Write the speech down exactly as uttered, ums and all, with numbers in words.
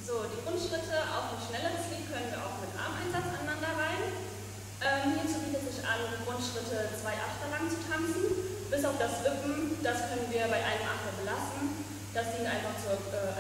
So, die Grundschritte auf ein schnelleres Lied können wir auch mit Armeinsatz aneinander rein. Ähm, hierzu bietet sich an, die Grundschritte zwei Achter lang zu tanzen. Bis auf das Wippen, das können wir bei einem Achter belassen. Das dient einfach zur äh,